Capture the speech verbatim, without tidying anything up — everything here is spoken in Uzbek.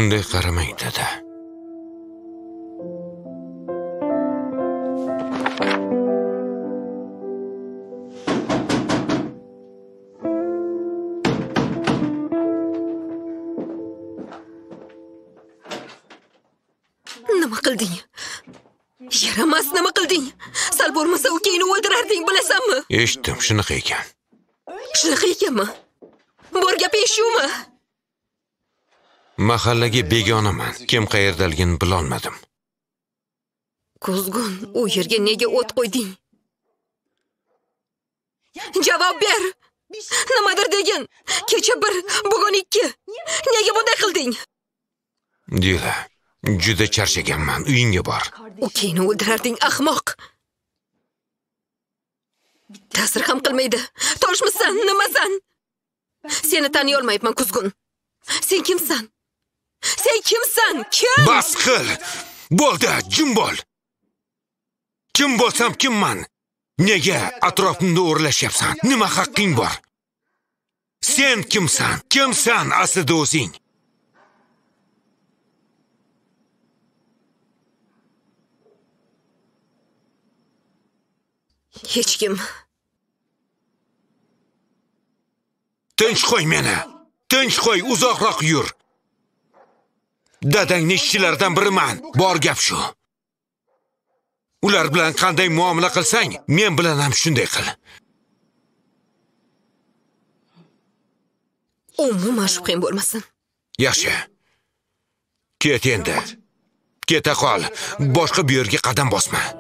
Unday qaramang dedi. Nima qilding? Yaramas, nima qilding? Sal bo'lmasa ukangni o'ldirarding, bilasanmi? Eshitdim, shunaqa ekan. Shunaqa ekanmi? Bor gaping shumi? Mahallaga begonaman. Kim qayerdaligini bilolmadim. Kuzgun, u yerga nega o't qo'yding? Javob ber. Nimadir degin. Kecha bir, bugun ikki. Nega bunday qilding? Dila, juda charchaganman. Uyingga bor. Ukangni o'ldirarding, ahmoq. Ta'sir ham qilmaydi. Toshmisan, nimasan? Seni taniy olmayapman, Kuzgun. Sen kimsan? Sen kimsan? Kim? Bas qil. Bo'ldi, jim bo'l. Kim bo'lsam kimman? Nega atrofimda o'rlashyapsan? Nima haqqing bor? Sen kimsan? Kimsan aslida o'zing? Hech kim. Tinch qo'y meni. Tinch qo'y, uzoqroq yur. Dadangning ishchilaridan biriman. Bor gap shu. Ular bilan qanday muomala qilsang, men bilan ham shunday qil. Umuman shubhang bo'lmasin. Yaxshi. Ket endi. Keta qol. Boshqa bu yerga qadam bosma.